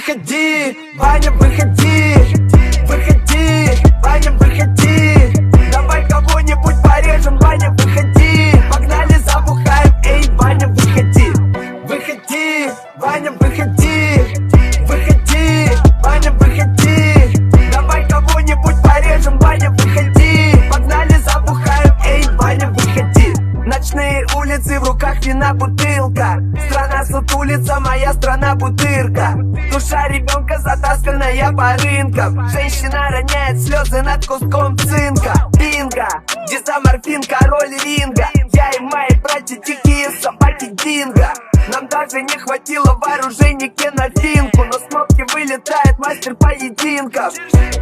Выходи, Ваня, выходи, выходи, Ваня, выходи. Давай кого-нибудь порежем, Ваня, выходи. Погнали, забухаем, эй, Ваня, выходи. Выходи, Ваня, выходи, выходи, Ваня, выходи. Давай кого-нибудь порежем, Ваня, выходи. Погнали, забухаем, эй, Ваня, выходи. Ночные улицы, в руках вина бутылка. Страна сутулица, моя страна бутырка. Душа ребенка затасканная по рынкам. Женщина роняет слезы над куском цинка. Бинго, дизоморфин, король ринга. Я и мои братья дикие собаки динго. Нам даже не хватило вооружений на финку. Но с кнопки вылетает мастер поединков.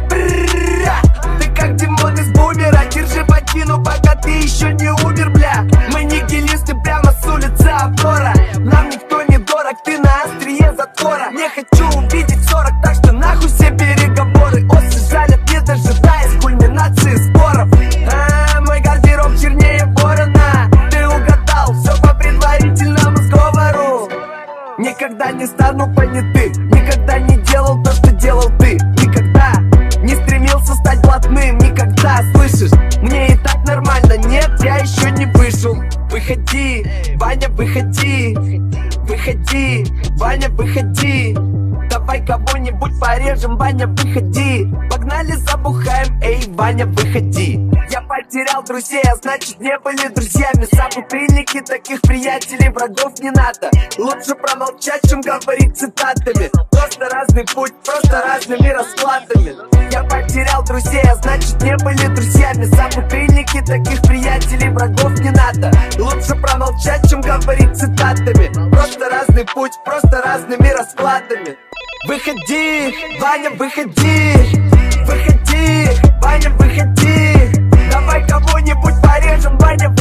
Ты как Димон из Бумера. Держи ботину, пока ты еще не умер, бля. Мы нигилисты прямо с улицы Аврора. Нам никто не дорог, ты на острие затвора. Не хочу увидеть 40, так что нахуй все переговоры. Осы жалят, не дожидаясь кульминации споров. Мой гардероб чернее ворона. Ты угадал, все по предварительному сговору. Никогда не стану понятым, никогда не делал то, что делал ты. Никогда не стремился стать блатным, никогда, слышишь? Мне и так нормально, нет, я еще не вышел. Выходи, Ваня, выходи, выходи, Ваня, выходи. Давай кого-нибудь порежем, Ваня, выходи. Погнали, забухаем, эй, Ваня, выходи. Я потерял друзей, а значит не были друзьями. Собутыльники, таких приятелей, врагов не надо. Лучше промолчать, чем говорить цитатами. Просто разный путь, просто разными раскладами. Я потерял друзей, а значит не были друзьями. Собутыльники, таких приятелей, врагов не надо. Лучше промолчать, чем говорить цитатами. Просто разный путь, просто разными раскладами. Выходи, Ваня, выходи, выходи, Ваня, выходи. Давай кого-нибудь порежем, Ваня,